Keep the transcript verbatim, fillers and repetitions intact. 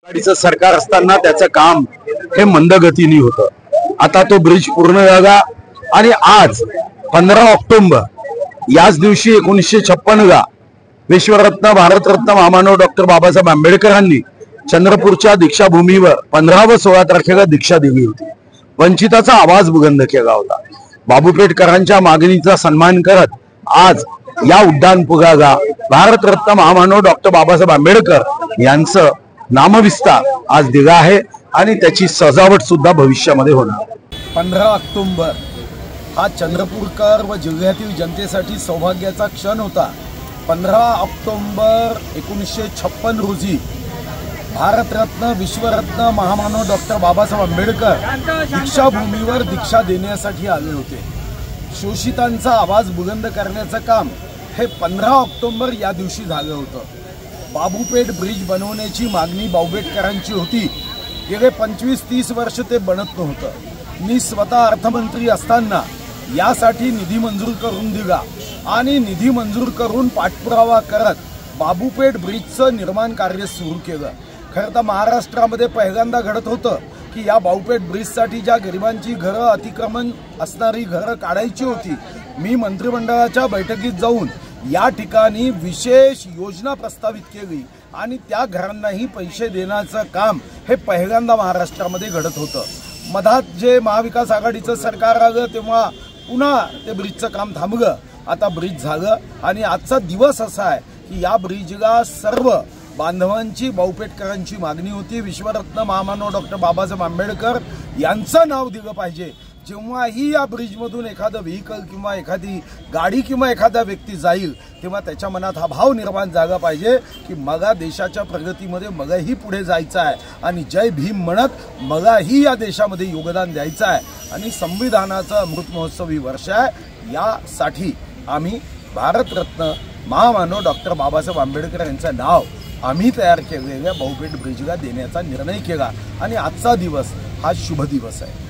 आघाडीचं सरकार असताना त्याचं काम हे मंदगतीने होतं. आता तो ब्रिज पूर्ण झाला आणि आज पंधरा ऑक्टोबर याच दिवशी एकोणीसशे छप्पनला विश्वरत्न भारतरत्न महामानव डॉक्टर बाबासाहेब आंबेडकरांनी चंद्रपूरच्या दीक्षाभूमीवर पंधरा व सोळा तारखेला दीक्षा दिली होती. वंचिताचा आवाज बुलंद केला होता. बाबूपेठकरांच्या मागणीचा सन्मान करत आज या उड्डाणपुलाला भारतरत्न महामानव डॉक्टर बाबासाहेब आंबेडकर यांचं नामविस्तार आज दिला आहे आणि त्याची सजावट सुद्धा भविष्यामध्ये होणार. पंधरा ऑक्टोबर हा चंद्रपूरकर व जिल्ह्यातील जनतेसाठी सौभाग्याचा क्षण होता. पंधरा ऑक्टोबर एकोणीसशे छप्पन रोजी भारतरत्न विश्वरत्न महामानव डॉक्टर बाबासाहेब आंबेडकर दीक्षाभूमीवर दीक्षा देण्यासाठी आले होते. शोषितांचा आवाज बुलंद करण्याचं काम हे पंधरा ऑक्टोबर या दिवशी झालं होतं. बाबूपेठ ब्रिज बनवण्याची मागणी बाबूपेठकरांची होती. गेले पंचवीस तीस वर्ष ते बनत नव्हतं. मी स्वतः अर्थमंत्री असताना यासाठी निधी मंजूर करून दिला आणि निधी मंजूर करून पाठपुरावा करत बाबूपेठ ब्रिजचं निर्माण कार्य सुरू केलं. खरं तर महाराष्ट्रामध्ये पहिल्यांदा घडत होतं की या बाबूपेठ ब्रिजसाठी ज्या गरिबांची घरं अतिक्रमण असणारी घरं काढायची होती, मी मंत्रिमंडळाच्या बैठकीत जाऊन या ठिकाणी विशेष योजना प्रस्तावित केली आणि त्या घरांनाही पैसे देण्याचं काम हे पहिल्यांदा महाराष्ट्रामध्ये घडत होतं. मधात जे महाविकास आघाडीचं सरकार आलं तेव्हा पुन्हा ते ब्रिजचं काम थांबलं. आता ब्रिज झालं आणि आजचा दिवस असा आहे की या ब्रिजला सर्व बांधवांची बाबूपेठकरांची मागणी होती. विश्वरत्न महामानव डॉक्टर बाबासाहेब आंबेडकर यांचं नाव दिलं पाहिजे. जेव्हाही या ब्रिजमधून एखादं व्हेकल किंवा एखादी गाडी किंवा एखादा व्यक्ती जाईल तेव्हा त्याच्या मनात हा भाव निर्माण झाला पाहिजे की मला देशाच्या प्रगतीमध्ये मलाही पुढे जायचं आहे आणि जय भीम म्हणत मलाही या देशामध्ये योगदान द्यायचं आहे. आणि संविधानाचं अमृत महोत्सवी वर्ष आहे. यासाठी आम्ही भारतरत्न महामानव डॉक्टर बाबासाहेब आंबेडकर यांचं नाव आम्ही तयार केलेल्या बाबूपेठ ब्रिजला देण्याचा निर्णय केला आणि आजचा दिवस हा शुभ दिवस आहे.